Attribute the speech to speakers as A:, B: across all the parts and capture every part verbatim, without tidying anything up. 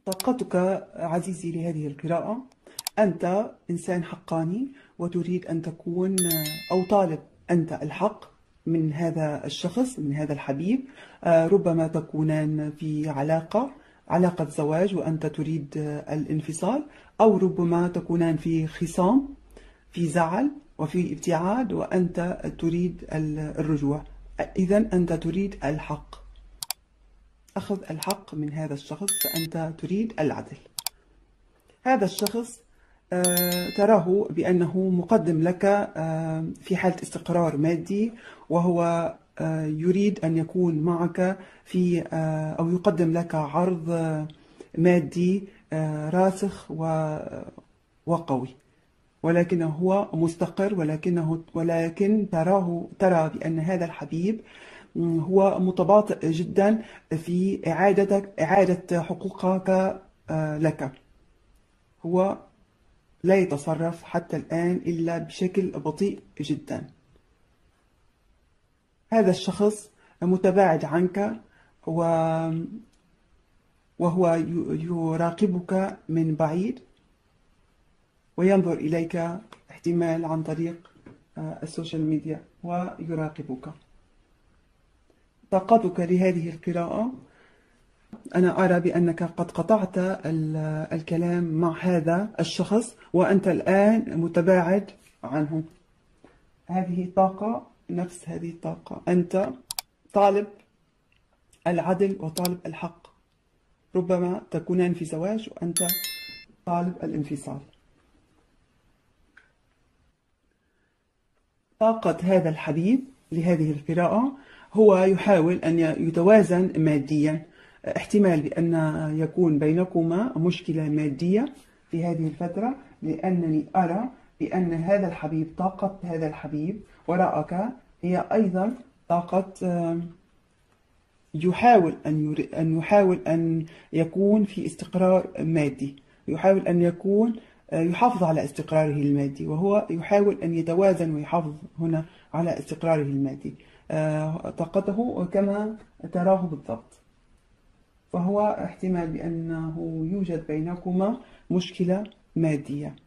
A: طاقتك عزيزي لهذه القراءة. أنت إنسان حقاني وتريد أن تكون أو طالب أنت الحق من هذا الشخص، من هذا الحبيب. ربما تكونان في علاقة علاقة زواج وأنت تريد الانفصال، أو ربما تكونان في خصام، في زعل وفي ابتعاد وأنت تريد الرجوع. إذن أنت تريد الحق، أخذ الحق من هذا الشخص، فأنت تريد العدل. هذا الشخص تراه بأنه مقدم لك في حالة استقرار مادي، وهو يريد أن يكون معك في أو يقدم لك عرض مادي راسخ وقوي، ولكنه هو مستقر، ولكنه ولكن تراه ترى بأن هذا الحبيب هو متباطئ جدا في إعادتك إعادة حقوقك لك. هو لا يتصرف حتى الآن إلا بشكل بطيء جدا. هذا الشخص متباعد عنك وهو يراقبك من بعيد وينظر إليك احتمال عن طريق السوشيال ميديا ويراقبك. طاقتك لهذه القراءة، أنا أرى بأنك قد قطعت الكلام مع هذا الشخص وأنت الآن متباعد عنه. هذه طاقة، نفس هذه الطاقة، أنت طالب العدل وطالب الحق. ربما تكونان في زواج وأنت طالب الانفصال. طاقة هذا الحبيب لهذه القراءة هو يحاول أن يتوازن ماديا. احتمال بأن يكون بينكما مشكلة مادية في هذه الفترة، لأنني أرى بأن هذا الحبيب، طاقة هذا الحبيب وراءك هي أيضا طاقة يحاول أن أن يحاول أن يكون في استقرار مادي، يحاول أن يكون يحافظ على استقراره المادي، وهو يحاول أن يتوازن ويحافظ هنا على استقراره المادي. طاقته كما تراه بالضبط، فهو احتمال بأنه يوجد بينكما مشكلة مادية.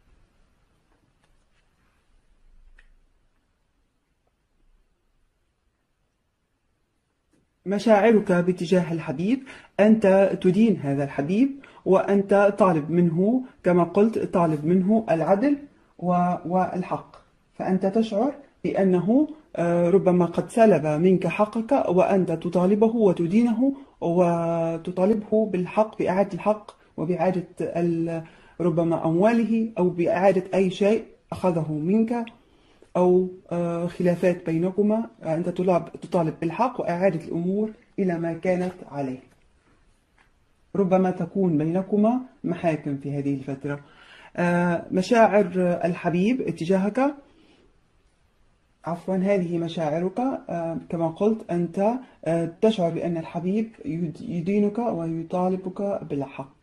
A: مشاعرك باتجاه الحبيب، أنت تدين هذا الحبيب وأنت طالب منه، كما قلت، طالب منه العدل والحق. فأنت تشعر بأنه ربما قد سلب منك حقك، وأنت تطالبه وتدينه وتطالبه بالحق، بإعادة الحق وبإعادة ربما أمواله أو بإعادة أي شيء أخذه منك، أو خلافات بينكما. أنت تطالب بالحق وإعادة الأمور إلى ما كانت عليه. ربما تكون بينكما محاكم في هذه الفترة. مشاعر الحبيب اتجاهك، عفوا هذه مشاعرك، كما قلت أنت تشعر بأن الحبيب يدينك ويطالبك بالحق.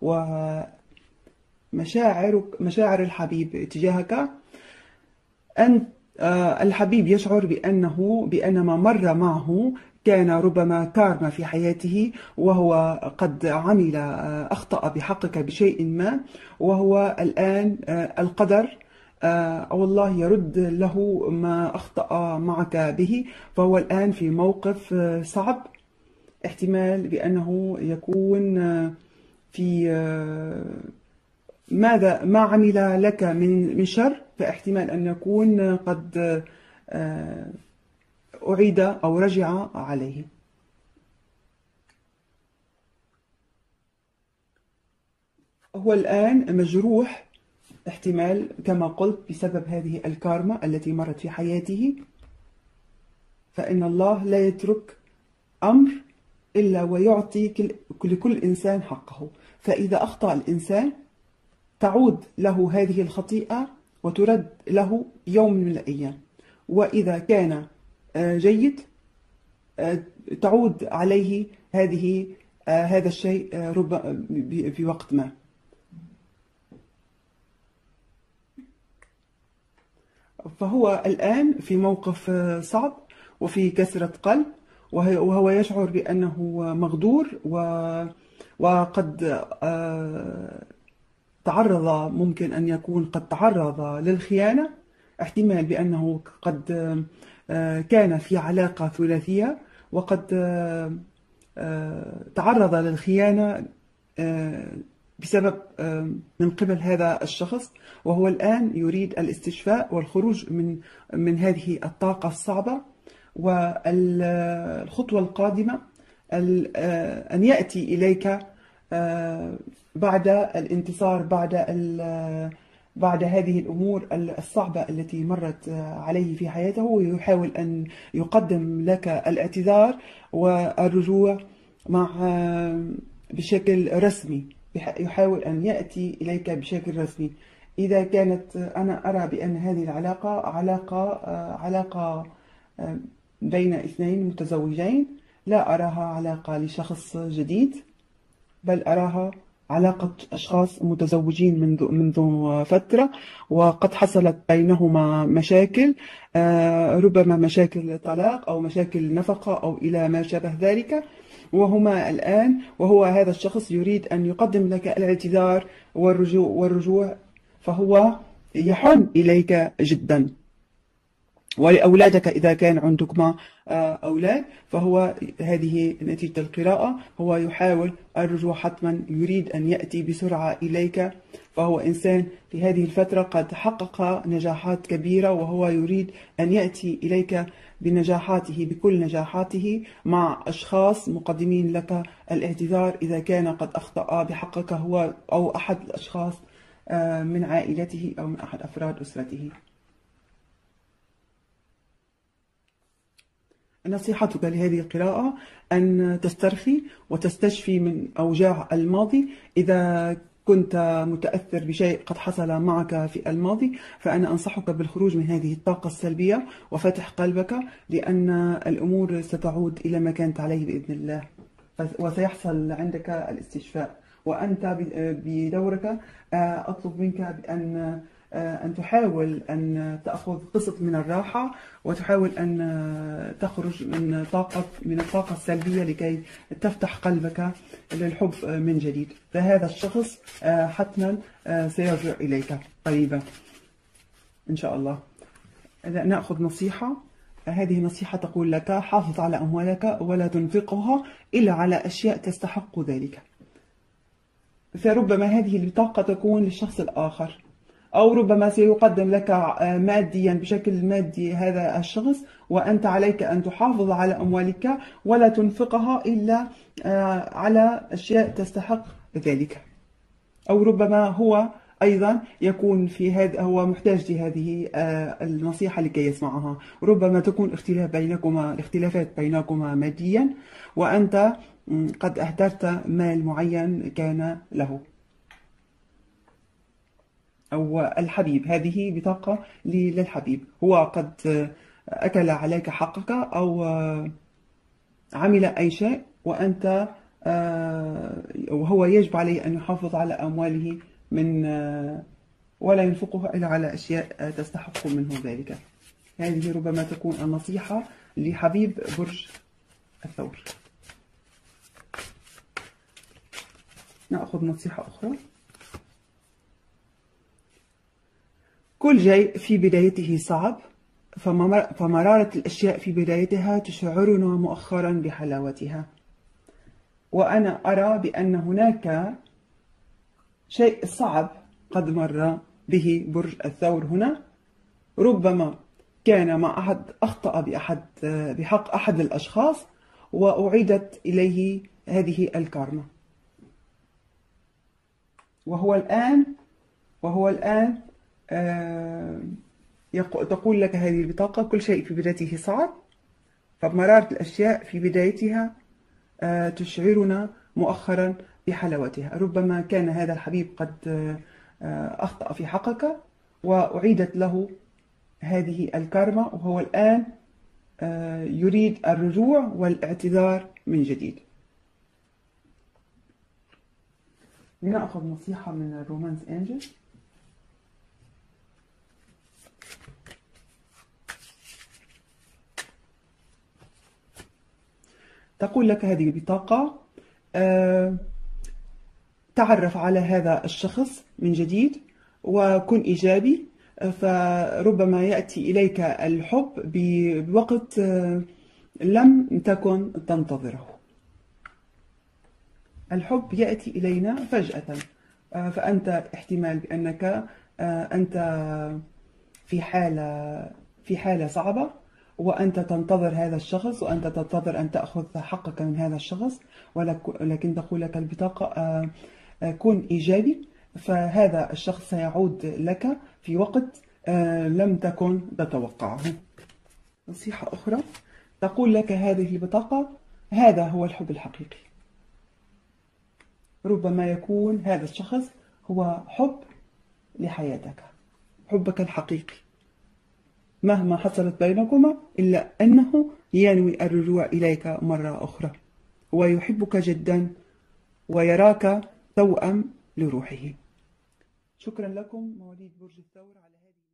A: ومشاعرك مشاعر الحبيب اتجاهك، أن الحبيب يشعر بأنه بأن ما مر معه كان ربما كارما في حياته، وهو قد عمل أخطأ بحقك بشيء ما، وهو الآن القدر أو الله يرد له ما أخطأ معك به، فهو الآن في موقف صعب. احتمال بأنه يكون في ماذا ما عمل لك من من شر، فاحتمال أن يكون قد أعيد أو رجع عليه. هو الآن مجروح، احتمال كما قلت بسبب هذه الكارما التي مرت في حياته. فإن الله لا يترك أمر إلا ويعطي لكل إنسان حقه. فإذا أخطأ الإنسان تعود له هذه الخطيئة وترد له يوم من الأيام، وإذا كان جيد تعود عليه هذه هذا الشيء في وقت ما. فهو الآن في موقف صعب وفي كسرة قلب، وهو يشعر بأنه مغدور وقد آه، تعرض، ممكن أن يكون قد تعرض للخيانة. احتمال بأنه قد آه، كان في علاقة ثلاثية، وقد آه، آه، تعرض للخيانة آه، بسبب آه، من قبل هذا الشخص، وهو الآن يريد الاستشفاء والخروج من من هذه الطاقة الصعبة. والخطوة القادمة ال- آه، أن يأتي إليك آه، بعد الانتصار، بعد ال- بعد هذه الأمور الصعبة التي مرت عليه في حياته، ويحاول أن يقدم لك الاعتذار والرجوع مع بشكل رسمي. يح- يحاول أن يأتي إليك بشكل رسمي. إذا كانت، أنا أرى بأن هذه العلاقة علاقة آه، علاقة آه، بين اثنين متزوجين. لا أراها علاقة لشخص جديد، بل أراها علاقة أشخاص متزوجين منذ منذ فترة، وقد حصلت بينهما مشاكل، آه، ربما مشاكل طلاق أو مشاكل نفقة أو إلى ما شابه ذلك. وهما الآن، وهو هذا الشخص يريد أن يقدم لك الاعتذار والرجوع والرجوع فهو يحن إليك جدا. ولأولادك إذا كان عندكما آه، أولاد، فهو هذه نتيجة القراءة. هو يحاول الرجوع حتما، يريد أن يأتي بسرعة إليك. فهو إنسان في هذه الفترة قد حقق نجاحات كبيرة، وهو يريد أن يأتي إليك بنجاحاته، بكل نجاحاته، مع أشخاص مقدمين لك الاعتذار إذا كان قد أخطأ بحقك هو أو أحد الأشخاص آه، من عائلته أو من أحد أفراد أسرته. نصيحتك لهذه القراءة أن تسترخي وتستشفي من أوجاع الماضي. إذا كنت متأثر بشيء قد حصل معك في الماضي، فأنا أنصحك بالخروج من هذه الطاقة السلبية وفتح قلبك، لأن الأمور ستعود إلى ما كانت عليه بإذن الله، وسيحصل عندك الاستشفاء. وأنت بدورك آه، أطلب منك بأن آه، أن تحاول أن تأخذ قسط من الراحة، وتحاول أن آه، تخرج من طاقة من الطاقة السلبية لكي تفتح قلبك للحب من جديد. فهذا الشخص آه، حتما آه، سيرجع إليك قريبا إن شاء الله. إذا نأخذ نصيحة، هذه نصيحة تقول لك: حافظ على أموالك ولا تنفقها إلا على أشياء تستحق ذلك. فربما هذه البطاقة تكون للشخص الآخر، أو ربما سيقدم لك ماديا بشكل مادي هذا الشخص، وأنت عليك أن تحافظ على أموالك ولا تنفقها إلا على أشياء تستحق ذلك. أو ربما هو أيضا يكون في هذا، هو محتاج لهذه النصيحة لكي يسمعها. ربما تكون اختلاف بينكما الاختلافات بينكما ماديا، وأنت قد أهدرت مال معين كان له. أو الحبيب، هذه بطاقة للحبيب، هو قد أكل عليك حقك أو عمل أي شيء، وأنت وهو يجب عليه أن يحافظ على أمواله من ولا ينفقها إلا على أشياء تستحق منه ذلك. هذه ربما تكون النصيحة لحبيب برج الثور. نأخذ نصيحة أخرى. كل شيء في بدايته صعب، فمرارة الأشياء في بدايتها تشعرنا مؤخرا بحلاوتها. وأنا أرى بأن هناك شيء صعب قد مر به برج الثور هنا. ربما كان مع أحد، أخطأ بأحد بحق أحد الأشخاص، وأعيدت إليه هذه الكارما. وهو الآن وهو الآن آه تقول لك هذه البطاقة: كل شيء في بدايته صعب، فمرارة الأشياء في بدايتها آه تشعرنا مؤخرا بحلاوتها. ربما كان هذا الحبيب قد آه أخطأ في حقك، وأعيدت له هذه الكارما، وهو الآن آه يريد الرجوع والاعتذار من جديد. لنأخذ نصيحة من الرومانس أنجل. تقول لك هذه البطاقة: آه تعرف على هذا الشخص من جديد وكن إيجابي، فربما يأتي إليك الحب بوقت لم تكن تنتظره. الحب يأتي إلينا فجأة، فأنت احتمال بأنك أنت في حالة في حالة صعبة، وأنت تنتظر هذا الشخص، وأنت تنتظر أن تأخذ حقك من هذا الشخص، ولكن تقول لك البطاقة كن إيجابي، فهذا الشخص سيعود لك في وقت لم تكن تتوقعه. نصيحة أخرى تقول لك هذه البطاقة: هذا هو الحب الحقيقي. ربما يكون هذا الشخص هو حب لحياتك، حبك الحقيقي، مهما حصلت بينكما إلا أنه ينوي الرجوع إليك مرة أخرى، ويحبك جدا ويراك توأم لروحه. شكرا لكم مواليد برج الثور على هذه